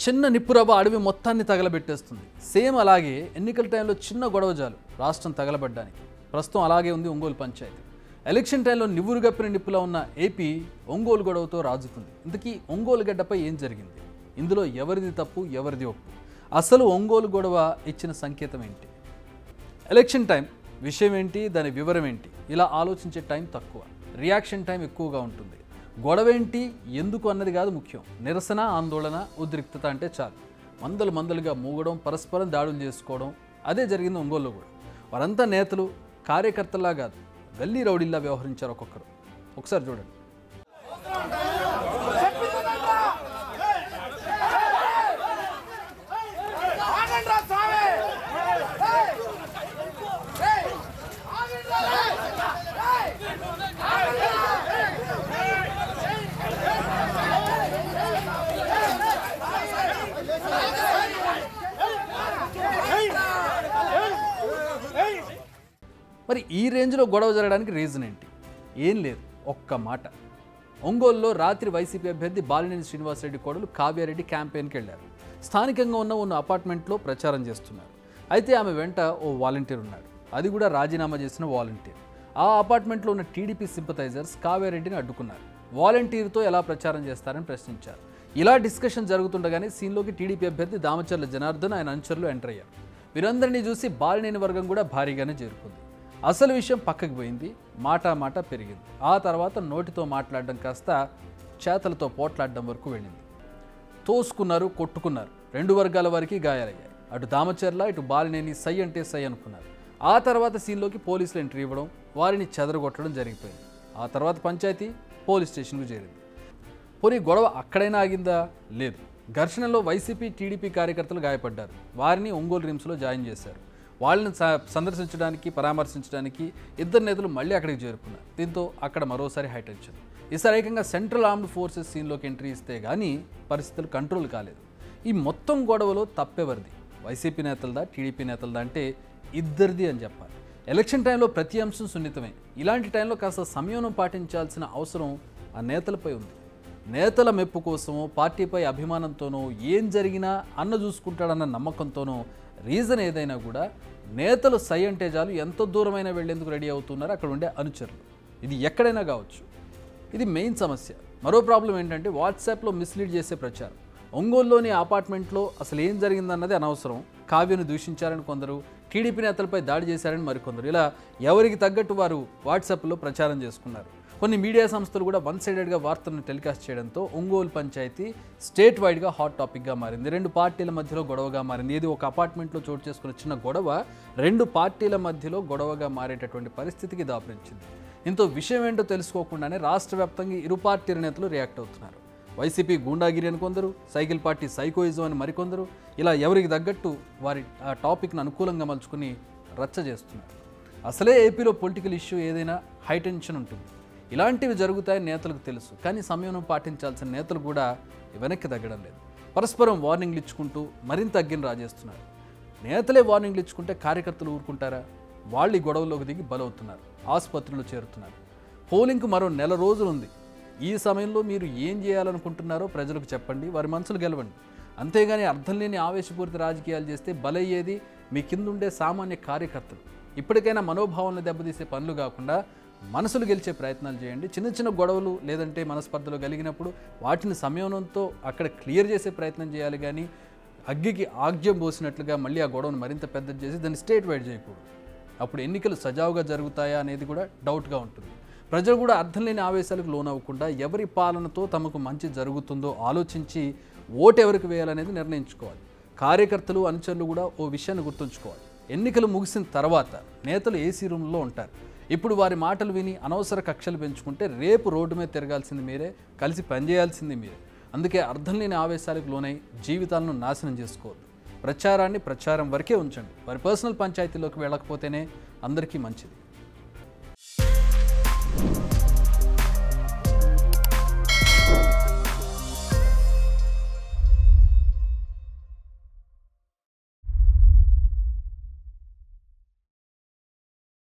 చిన్న నిప్పురవ్వ అడవి మొత్తాన్ని తగలబెట్టేస్తుంది. సేమ్ అలాగే ఎన్నికల టైంలో చిన్న గొడవ చాలు రాష్ట్రం తగలబడ్డానికి. ప్రస్తుతం అలాగే ఉంది ఒంగోలు పంచాయతీ. ఎలక్షన్ టైంలో నివ్వురుగప్పిన నిప్పులా ఉన్న ఏపీ ఒంగోలు గొడవతో రాజుతుంది. ఇంతకీ ఒంగోలు గడ్డపై ఏం జరిగింది? ఇందులో ఎవరిది తప్పు, ఎవరిది ఒప్పు? అసలు ఒంగోలు గొడవ ఇచ్చిన సంకేతం ఏంటి? ఎలక్షన్ టైం విషయం ఏంటి, దాని వివరం ఏంటి? ఇలా ఆలోచించే టైం తక్కువ, రియాక్షన్ టైం ఎక్కువగా ఉంటుంది. గొడవ ఏంటి, ఎందుకు అన్నది కాదు ముఖ్యం. నిరసన, ఆందోళన, ఉద్రిక్తత అంటే చాలు మందలుగా మూగడం, పరస్పరం దాడులు చేసుకోవడం. అదే జరిగింది ఒంగోలులో కూడా. వారంతా నేతలు, కార్యకర్తల్లా కాదు, గల్లీ రౌడీల్లా వ్యవహరించారు ఒక్కొక్కరు. ఒకసారి చూడండి. మరి ఈ రేంజ్లో గొడవ జరగడానికి రీజన్ ఏంటి? ఏం లేదు, ఒక్క మాట. ఒంగోలులో రాత్రి వైసీపీ అభ్యర్థి బాలినేని శ్రీనివాసరెడ్డి కోడలు కావ్యారెడ్డి క్యాంపెయిన్కి వెళ్ళారు. స్థానికంగా ఉన్న అపార్ట్మెంట్లో ప్రచారం చేస్తున్నారు. అయితే ఆమె వెంట ఓ వాలంటీర్ ఉన్నాడు. అది కూడా రాజీనామా చేసిన వాలంటీర్. ఆ అపార్ట్మెంట్లో ఉన్న టీడీపీ సింపథైజర్స్ కావ్యారెడ్డిని అడ్డుకున్నారు. వాలంటీర్తో ఎలా ప్రచారం చేస్తారని ప్రశ్నించారు. ఇలా డిస్కషన్ జరుగుతుండగానే సీన్లోకి టీడీపీ అభ్యర్థి దామచర్ల జనార్దన్, ఆయన అనుచరులు ఎంటర్ అయ్యారు. వీరందరినీ చూసి బాలినేని వర్గం కూడా భారీగానే చేరుకుంది. అసలు విషయం పక్కకి పోయింది, మాట పెరిగింది. ఆ తర్వాత నోటితో మాట్లాడడం కాస్త చేతలతో పోట్లాడడం వరకు వెళ్ళింది. తోసుకున్నారు, కొట్టుకున్నారు. రెండు వర్గాల వారికి గాయాలయ్యాయి. అటు దామచర్ల, ఇటు బాలినేని సై అంటే సై అనుకున్నారు. ఆ తర్వాత సీన్లోకి పోలీసులు ఎంట్రీ ఇవ్వడం, వారిని చెదరగొట్టడం జరిగిపోయింది. ఆ తర్వాత పంచాయతీ పోలీస్ స్టేషన్కు చేరింది. పోనీ గొడవ అక్కడైనా ఆగిందా? లేదు. ఘర్షణలో వైసీపీ, టీడీపీ కార్యకర్తలు గాయపడ్డారు. వారిని ఒంగోలు రిమ్స్లో జాయిన్ చేశారు. వాళ్ళని సందర్శించడానికి, పరామర్శించడానికి ఇద్దరు నేతలు మళ్ళీ అక్కడికి చేరుకున్నారు. దీంతో అక్కడ మరోసారి హైటెన్షన్. ఈసారి ఏకంగా సెంట్రల్ ఆర్మ్డ్ ఫోర్సెస్ సీన్లోకి ఎంట్రీ ఇస్తే కానీ పరిస్థితులు కంట్రోల్ కాలేదు. ఈ మొత్తం గొడవలో తప్పెవరిది? వైసీపీ నేతలదా, టీడీపీ నేతలదా అంటే ఇద్దరిది అని చెప్పాలి. ఎలక్షన్ టైంలో ప్రతి అంశం సున్నితమే. ఇలాంటి టైంలో కాస్త సంయమనం పాటించాల్సిన అవసరం ఆ నేతలపై ఉంది. నేతల మెప్పు కోసమో, పార్టీపై అభిమానంతోనో, ఏం జరిగినా అన్న చూసుకుంటాడన్న నమ్మకంతోనో, రీజన్ ఏదైనా కూడా నేతలు సై అంటే చాలు ఎంత దూరమైనా వెళ్లేందుకు రెడీ అవుతున్నారు అక్కడ ఉండే అనుచరులు. ఇది ఎక్కడైనా కావచ్చు. ఇది మెయిన్ సమస్య. మరో ప్రాబ్లం ఏంటంటే వాట్సాప్లో మిస్లీడ్ చేసే ప్రచారం. ఒంగోలులోని అపార్ట్మెంట్లో అసలు ఏం జరిగిందన్నది అనవసరం. కావ్యను దూషించారని కొందరు, టీడీపీ నేతలపై దాడి చేశారని మరికొందరు. ఇలా ఎవరికి తగ్గట్టు వారు వాట్సాప్లో ప్రచారం చేసుకున్నారు. కొన్ని మీడియా సంస్థలు కూడా వన్ సైడెడ్గా వార్తలను టెలికాస్ట్ చేయడంతో ఒంగోలు పంచాయతీ స్టేట్ వైడ్గా హాట్ టాపిక్గా మారింది. రెండు పార్టీల మధ్యలో గొడవగా మారింది. ఇది ఒక అపార్ట్మెంట్లో చోటు చేసుకున్న చిన్న గొడవ రెండు పార్టీల మధ్యలో గొడవగా మారేటటువంటి పరిస్థితికి దాపురించింది. దీంతో విషయం ఏంటో తెలుసుకోకుండానే రాష్ట్ర వ్యాప్తంగా ఇరు పార్టీల నేతలు రియాక్ట్ అవుతున్నారు. వైసీపీ గూండాగిరి అని కొందరు, సైకిల్ పార్టీ సైకోయిజం అని మరికొందరు. ఇలా ఎవరికి తగ్గట్టు వారి ఆ టాపిక్ను అనుకూలంగా మలుచుకుని రచ్చ చేస్తున్నారు. అసలే ఏపీలో పొలిటికల్ ఇష్యూ ఏదైనా హైటెన్షన్ ఉంటుంది. ఇలాంటివి జరుగుతాయని నేతలకు తెలుసు. కానీ సమయం పాటించాల్సిన నేతలు కూడా వెనక్కి తగ్గడం లేదు. పరస్పరం వార్నింగ్లు ఇచ్చుకుంటూ మరింత అగ్గిని రాజేస్తున్నారు. నేతలే వార్నింగ్లు ఇచ్చుకుంటే కార్యకర్తలు ఊరుకుంటారా? వాళ్ళు ఈ గొడవలోకి దిగి బలవుతున్నారు, ఆసుపత్రులు చేరుతున్నారు. పోలింగ్కు మరో నెల రోజులు ఉంది. ఈ సమయంలో మీరు ఏం చేయాలనుకుంటున్నారో ప్రజలకు చెప్పండి, వారి మనసులు గెలవండి. అంతేగాని అర్థం లేని ఆవేశపూరిత రాజకీయాలు చేస్తే బలయ్యేది మీ కిందుండే సామాన్య కార్యకర్తలు. ఇప్పటికైనా మనోభావాలను దెబ్బతీసే పనులు కాకుండా మనసులు గెలిచే ప్రయత్నాలు చేయండి. చిన్న గొడవలు లేదంటే మనస్పర్ధలు కలిగినప్పుడు వాటిని సంయమనంతో అక్కడ క్లియర్ చేసే ప్రయత్నం చేయాలి. కానీ అగ్గికి ఆగ్యం పోసినట్లుగా మళ్ళీ ఆ గొడవను మరింత పెద్దది చేసి దాన్ని స్టేట్ వైడ్ చేయకూడదు. అప్పుడు ఎన్నికలు సజావుగా జరుగుతాయా అనేది కూడా డౌట్గా ఉంటుంది. ప్రజలు కూడా అర్థం లేని ఆవేశాలకు లోనవ్వకుండా ఎవరి పాలనతో తమకు మంచి జరుగుతుందో ఆలోచించి ఓటు ఎవరికి వేయాలనేది నిర్ణయించుకోవాలి. కార్యకర్తలు, అనుచరులు కూడా ఓ విషయాన్ని గుర్తుంచుకోవాలి. ఎన్నికలు ముగిసిన తర్వాత నేతలు ఏసీ రూమ్లో ఉంటారు. ఇప్పుడు వారి మాటలు విని అనవసర కక్షలు పెంచుకుంటే రేపు రోడ్డు మీద తిరగాల్సింది మీరే, కలిసి పనిచేయాల్సింది మీరే. అందుకే అర్థం లేని ఆవేశాలకు లోనై జీవితాలను నాశనం చేసుకోవద్దు. ప్రచారాన్ని ప్రచారం వరకే ఉంచండి. వారి పర్సనల్ పంచాయతీలోకి వెళ్ళకపోతేనే అందరికీ మంచిది.